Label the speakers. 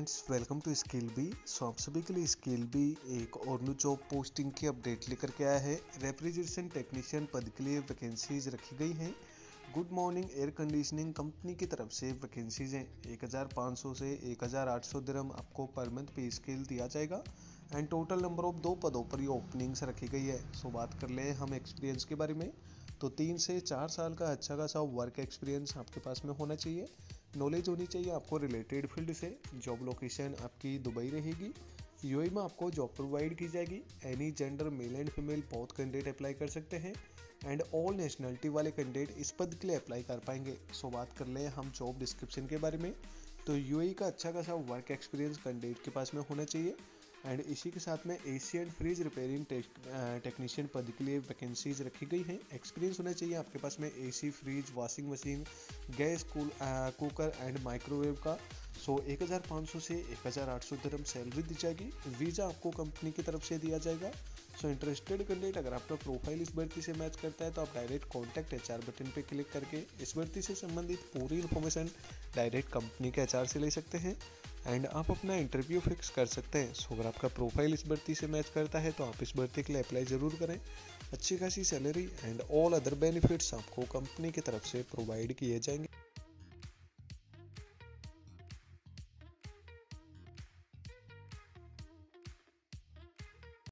Speaker 1: Friends, welcome to Skill Bee. आप सभी के लिए स्किल बी एक और न्यू जॉब पोस्टिंग की अपडेट लेकर के आया है। रेफ्रिजरेशन टेक्नीशियन पद के लिए वैकेंसीज रखी गई हैं। Good morning air conditioning company की तरफ से वैकेंसीज हैं। 1500 से 1800 दिरहम आपको पर मंथ पे स्केल दिया जाएगा एंड टोटल नंबर ऑफ 2 पदों पर ये ओपनिंग्स रखी गई है। सो बात कर ले हम एक्सपीरियंस के बारे में, तो 3 से 4 साल का अच्छा खासा वर्क एक्सपीरियंस आपके पास में होना चाहिए। नॉलेज होनी चाहिए आपको रिलेटेड फील्ड से। जॉब लोकेशन आपकी दुबई रहेगी। यूएई में आपको जॉब प्रोवाइड की जाएगी। Any gender male and female बहुत कैंडिडेट अप्लाई कर सकते हैं एंड ऑल नेशनलिटी वाले कैंडिडेट इस पद के लिए अप्लाई कर पाएंगे। सो बात कर लें हम जॉब डिस्क्रिप्शन के बारे में, तो यूएई का अच्छा खासा वर्क एक्सपीरियंस कैंडिडेट के पास में होना चाहिए एंड इसी के साथ में AC and fridge repairing technician पद के लिए वैकेंसीज रखी गई हैं। एक्सपीरियंस होना चाहिए आपके पास में AC, fridge, washing machine, gas cooker and microwave का। 1500 से 1800 दिरहम सैलरी दी जाएगी। वीज़ा आपको कंपनी की तरफ से दिया जाएगा। इंटरेस्टेड कैंडिडेट अगर आपका प्रोफाइल इस भर्ती से मैच करता है तो आप डायरेक्ट कॉन्टैक्ट एचआर बटन पे क्लिक करके इस भर्ती से संबंधित पूरी इन्फॉर्मेशन डायरेक्ट कंपनी के एचआर से ले सकते हैं एंड आप अपना इंटरव्यू फिक्स कर सकते हैं। अगर आपका प्रोफाइल इस भर्ती से मैच करता है तो आप इस भर्ती के लिए अप्लाई ज़रूर करें। अच्छी खासी salary and all other benefits आपको कंपनी की तरफ से प्रोवाइड किए जाएंगे।